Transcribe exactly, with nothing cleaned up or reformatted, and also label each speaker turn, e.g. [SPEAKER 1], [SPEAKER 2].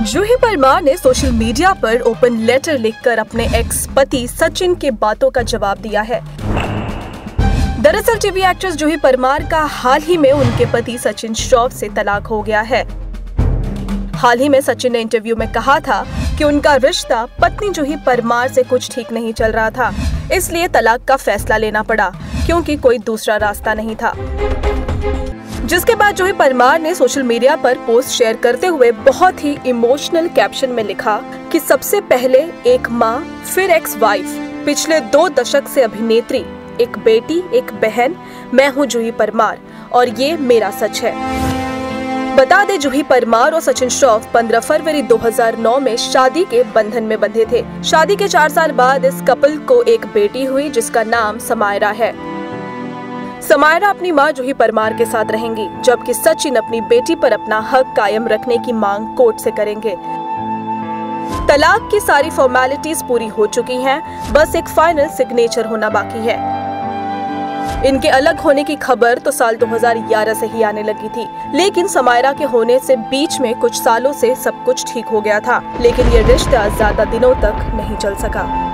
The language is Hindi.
[SPEAKER 1] जूही परमार ने सोशल मीडिया पर ओपन लेटर लिखकर अपने एक्स पति सचिन के बातों का जवाब दिया है। दरअसल टीवी एक्ट्रेस जूही परमार का हाल ही में उनके पति सचिन श्रॉफ से तलाक हो गया है। हाल ही में सचिन ने इंटरव्यू में कहा था कि उनका रिश्ता पत्नी जूही परमार से कुछ ठीक नहीं चल रहा था, इसलिए तलाक का फैसला लेना पड़ा क्योंकि कोई दूसरा रास्ता नहीं था। जिसके बाद जूही परमार ने सोशल मीडिया पर पोस्ट शेयर करते हुए बहुत ही इमोशनल कैप्शन में लिखा कि सबसे पहले एक माँ, फिर एक्स वाइफ, पिछले दो दशक से अभिनेत्री, एक बेटी, एक बहन, मैं हूँ जूही परमार और ये मेरा सच है। बता दें, जूही परमार और सचिन श्रॉफ पंद्रह फरवरी दो हज़ार नौ में शादी के बंधन में बंधे थे। शादी के चार साल बाद इस कपल को एक बेटी हुई जिसका नाम समायरा है। समायरा अपनी मां जूही परमार के साथ रहेंगी, जबकि सचिन अपनी बेटी पर अपना हक कायम रखने की मांग कोर्ट से करेंगे। तलाक की सारी फॉर्मेलिटीज पूरी हो चुकी हैं, बस एक फाइनल सिग्नेचर होना बाकी है। इनके अलग होने की खबर तो साल दो हज़ार ग्यारह से ही आने लगी थी, लेकिन समायरा के होने से बीच में कुछ सालों से सब कुछ ठीक हो गया था, लेकिन ये रिश्ता ज्यादा दिनों तक नहीं चल सका।